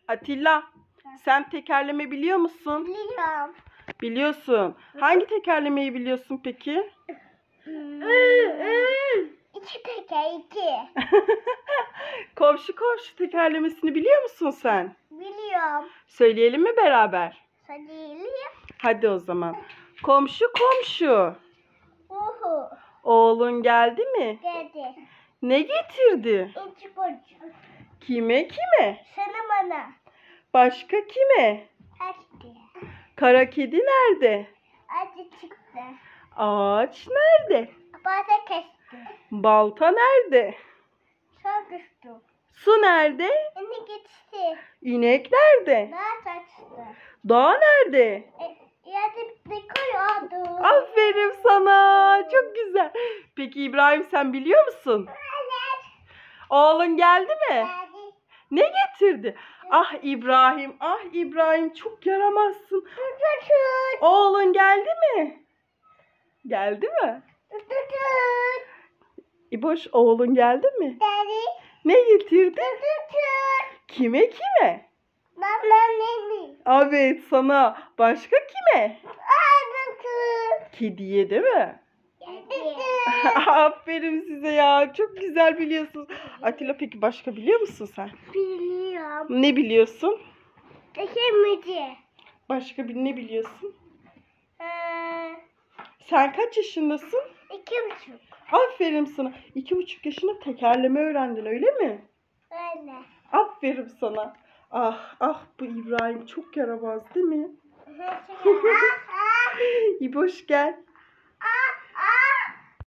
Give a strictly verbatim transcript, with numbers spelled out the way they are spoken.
Atilla, sen tekerleme biliyor musun? Biliyorum. Biliyorsun. Hangi tekerlemeyi biliyorsun peki? Hmm. İki teker iki. Komşu komşu tekerlemesini biliyor musun sen? Biliyorum. Söyleyelim mi beraber? Söyleyeyim. Hadi o zaman. Komşu komşu. Uhu. Oğlun geldi mi? Geldi. Ne getirdi? İki buçuk. Kime kime? Sana bana. Başka kime? Açtı. Kara kedi nerede? Acı çıktı. Ağaç nerede? Bazı kesti. Balta nerede? Çok düştü. Su nerede? Şimdi geçti. İnek nerede? Daha saçtı. Dağ nerede? E, yerde bir koyuyordu. Aferin sana. Çok güzel. Peki İbrahim, sen biliyor musun? Evet. Oğlun geldi mi? Geldi. Ne getirdi? Ah İbrahim, ah İbrahim, çok yaramazsın. Tutun. Oğlun geldi mi? Geldi mi? Tutun. İboş, oğlun geldi mi? Geldi. Ne getirdi? Tutun. Kime kime? Baba nemi. Evet, sana. Başka kime? Tutun. Kediye değil mi? Geldi. Aferin size ya. Çok güzel biliyorsunuz. Atilla, peki başka biliyor musun sen? Biliyorum. Ne biliyorsun? Tekemeci. Başka bir ne biliyorsun? Ee, Sen kaç yaşındasın? iki buçuk. Aferin sana. İki buçuk yaşında tekerleme öğrendin, öyle mi? Öyle. Aferin sana. Ah ah, bu İbrahim çok yaramaz değil mi? İboş, gel.